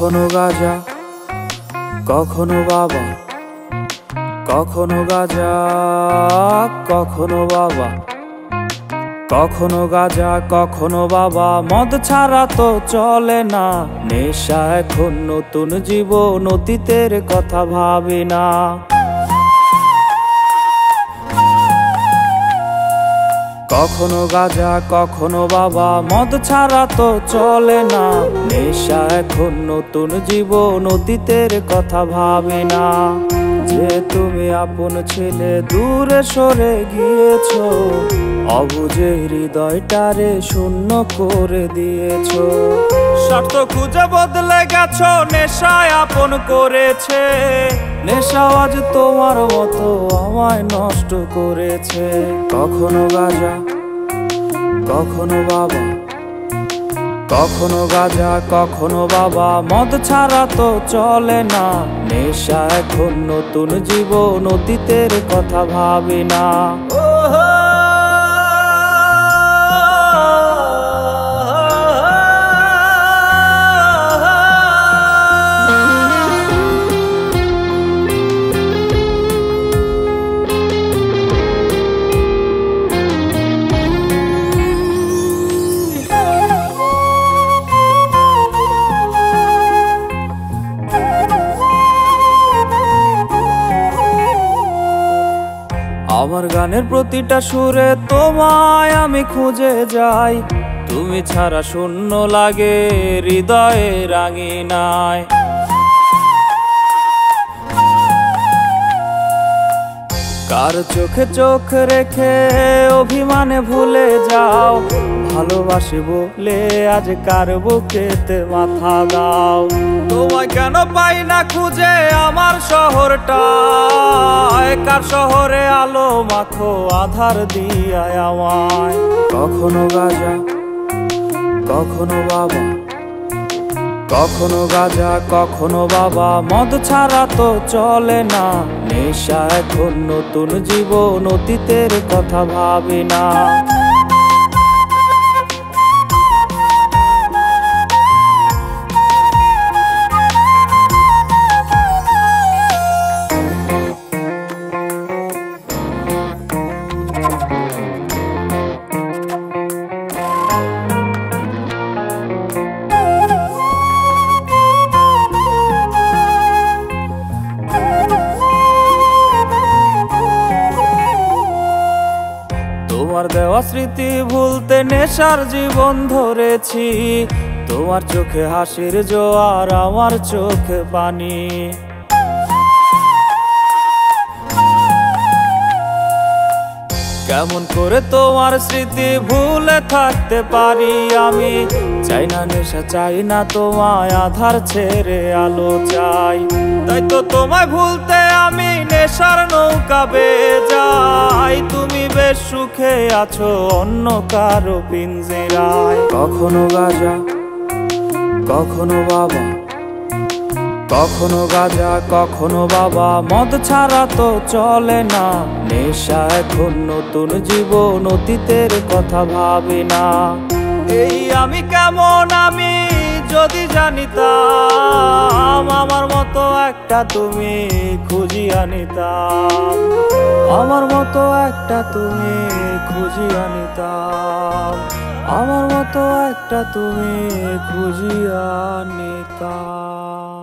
কখনো গাঁজা কখনো বাবা, কখনো গাঁজা কখনো বাবা, কখনো গাঁজা কখনো বাবা, মদ ছাড়া তো চলে না। নেশা এখন নতুন জীবন, অতীতের কথা ভাবি না। কখনো গাঁজা কখনো বাবা, মদ ছাড়া তো চলে না। নেশা এখন নতুন জীবন, অতীতের কথা ভাবি না। যে তুমি আপন ছেলে দূরে সরে গিয়েছো, অবুঝে হৃদয়টারে শূন্য করে দিয়েছো। স্বার্থ খুঁজে বদলে গেছো, নেশায় আপন করেছে। নেশা আজ তোমার মতো আমায় নষ্ট করেছে। কখনো গাঁজা কখনো বাবা, কখনো গাঁজা কখনো বাবা, মদ ছাড়া তো চলে না। নেশা এখন নতুন জীবন, অতীতের কথা ভাবি না। আমার গানের প্রতিটা সুরে তোমায় আমি খুঁজে যাই। তুমি ছাড়া শূন্য লাগে হৃদয়ে রাঙিনায়। কার চোখে চোখ রেখে অভিমানে ভুলে যাও। ভালোবাসি বলে আজ কার বুকেতে মাথা দাও। তোমায় কেন পাই না খুঁজে আমার শহরটা, কার শহরে আলো মাখো আধার দিয়ায় আমায়। কখনো গাঁজা কখনো বাবা, কখনো গাঁজা কখনো বাবা, মদ ছাড়া তো চলে না। নেশা এখন নতুন জীবন, অতীতের কথা ভাবি না। তোমার দেওয়া স্মৃতি ভুলতে নেশার জীবন ধরেছি। তোমার চোখে হাসির জোয়ার, আমার চোখে পানি। কেমন করে তোমার স্মৃতি ভুলে থাকতে পারি আমি। চাই না নেশা, চাই না তোমায়, আধার ছেড়ে আলো চাই। তাই তো তোমায় ভুলতে আমি নেশার নৌকা বেয়ে যাই। তুমি বেশ সুখে আছো অন্য কারো পিঞ্জিরায়। কখনো গাঁজা কখনো বাবা, কখনো গাঁজা কখনো বাবা, মদ ছাড়া তো চলে না। নেশা এখন নতুন জীবন, অতীতের কথা ভাবি না। এই আমি কেমন আমি যদি জানিতাম, আমার মতো একটা তুমি খুঁজিয়া নিতাম। আমার মতো একটা তুমি খুঁজিয়া নিতাম। আমার মতো একটা তুমি খুঁজিয়া নিতাম।